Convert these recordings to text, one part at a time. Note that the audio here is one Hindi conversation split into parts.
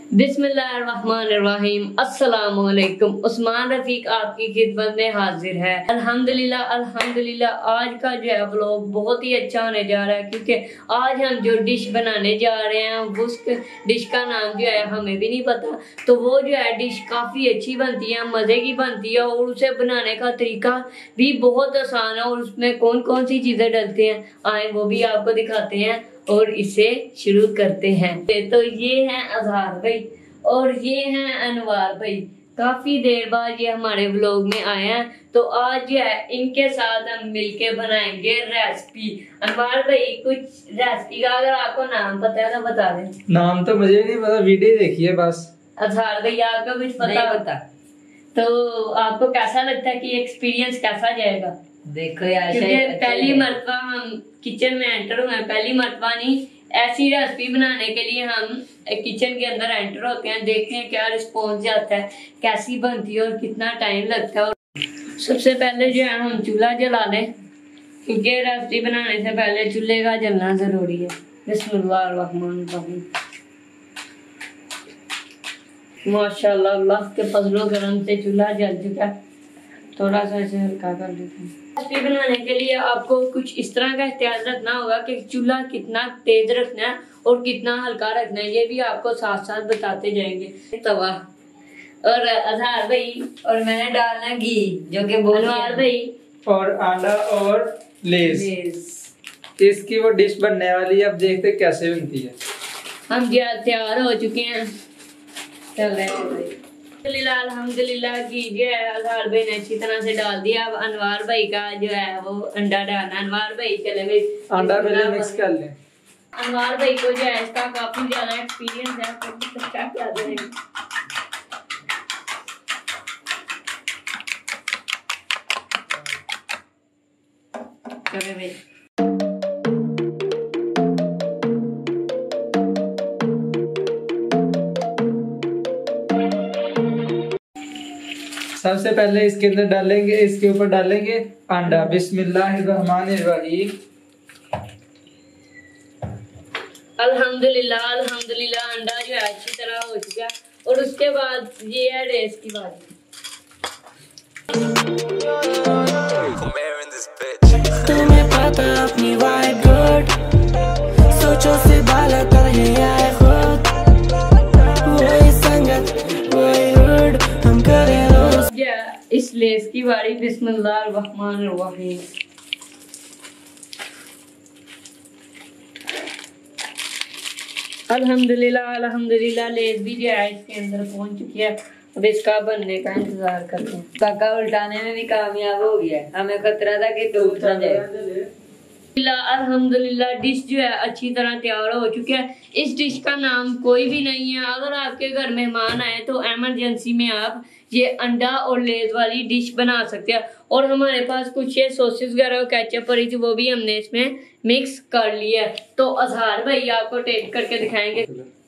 बिस्मिल्लाहिर्रहमानिर्रहीम। अस्सलामुअलैकुम। उस्मान रफीक आपकी खिदमत में हाजिर है। अल्हम्दुलिल्लाह आज का जो है व्लॉग बहुत ही अच्छा होने जा रहा है, क्योंकि आज हम जो डिश बनाने जा रहे हैं उस डिश का नाम जो है हमें भी नहीं पता। तो वो जो है डिश काफ़ी अच्छी बनती है, मज़े की बनती है और उसे बनाने का तरीका भी बहुत आसान है और उसमें कौन कौन सी चीज़ें डलती हैं आए वो भी आपको दिखाते हैं और इसे शुरू करते हैं। तो ये हैं अजहार भाई और ये हैं अनवार भाई। काफी देर बाद ये हमारे व्लॉग में आए हैं, तो आज जो है इनके साथ हम मिलके बनाएंगे रेसिपी। अनवार भाई कुछ रेसिपी का अगर आपको नाम पता है तो बता दें। नाम तो मुझे नहीं पता, वीडियो देखी है बस। अजहार भाई आपको कुछ पता? तो आपको कैसा लगता है कि एक्सपीरियंस कैसा जाएगा? देखो यार, क्योंकि पहली मर्तबा हम किचन में एंटर हुए हैं, पहली मर्तबा नहीं, ऐसी रेसिपी बनाने के लिए हम किचन के अंदर एंटर होते हैं, देखते हैं क्या रिस्पॉन्स जाता है, कैसी बनती है और कितना टाइम लगता है। और सबसे पहले जो है हम चूल्हा जला लें, क्योंकि रेसिपी बनाने से पहले चूल्हे का जलना जरूरी है। बिस्मिल्लाहिर्रहमानिर्रहीम। माशाल्लाह अल्लाह के फजलो करम से चूल्हा जल चुका है। थोड़ा सा इसे हल्का कर देते हैं। रेसिपी बनाने के लिए आपको कुछ इस तरह का एहतियात रखना होगा कि चूल्हा कितना तेज रखना है और कितना हल्का रखना है, ये भी आपको साथ साथ बताते जाएंगे। तवा और अजहार भाई और मैंने डालना घी, जो कि अनवार भाई और अंडा और लेस। इसकी वो डिश बनने वाली है, अब देखते कैसे बनती है। हम तैयार हो चुके हैं, चल रहे हैं भाई। अल्हम्दुलिल्लाह घी जो है अजहार भाई ने अच्छी तरह से डाल दिया। अब अनवार भाई का जो है वो अंडा डालना। अनवार भाई चले भाई अंडा पहले मिक्स कर लें। अनवार भाई को जो है इसका काफी ज्यादा एक्सपीरियंस है, तो क्या क्या देंगे। चले भाई सबसे पहले इसके अंदर डालेंगे, इसके ऊपर डालेंगे अंडा। बिस्मिल्लाहिर्रहमानिर्रहीम। अल्हम्दुलिल्लाह अंडा जो है अच्छी तरह हो चुका है और उसके बाद ये है रेस की बात। तुम्हें पता अपनी वाइब गुड, सोचो से बाला करने आए खुद, वही संगत वही हुड हम करें रोज। इस लेस की बारी। बिस्मिल्लाहिर्रहमानिर्रहीम। अल्हम्दुलिल्लाह लेस भी जो है इसके अंदर पहुंच चुकी है। अब इसका बनने का इंतजार करते हैं। काका उल्टाने में भी कामयाब हो गया, हमें खतरा था कि टूट ना जाए। अल्हम्दुलिल्लाह डिश जो है अच्छी तरह तैयार हो चुकी है। इस डिश का नाम कोई भी नहीं है। अगर आपके घर मेहमान आए तो इमरजेंसी में आप ये अंडा और लेस वाली डिश बना सकते हैं। और हमारे पास कुछ ये सॉसेस वगैरह और केचप पड़ी थी, वो भी हमने इसमें मिक्स कर लिया है। तो अजहार भाई आपको टेस्ट करके दिखाएंगे।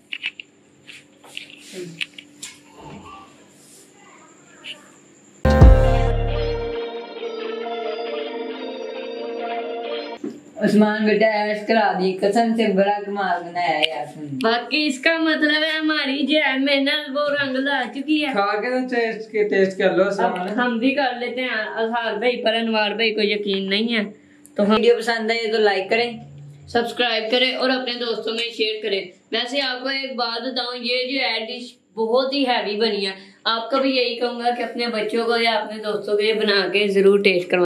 उस्मान बेटा ऐश करा दी, कसम से बड़ा कमाल बनाया यार। बाकी इसका मतलब है हमारी जो है मेहनत वो रंग ला चुकी है। खा के तो टेस्ट कर लो। अब हम भी कर लेते हैं। अजहार भाई पर अनवार भाई को यकीन नहीं है, तो हम वीडियो पसंद आए तो लाइक करें, सब्सक्राइब करें और अपने दोस्तों में शेयर करें। वैसे आपको एक बात बताऊं, ये जो है डिश बहुत ही हैवी बनी है। आपका भी यही कहूंगा कि अपने बच्चों को या अपने दोस्तों को ये बना के जरूर टेस्ट करवाएं।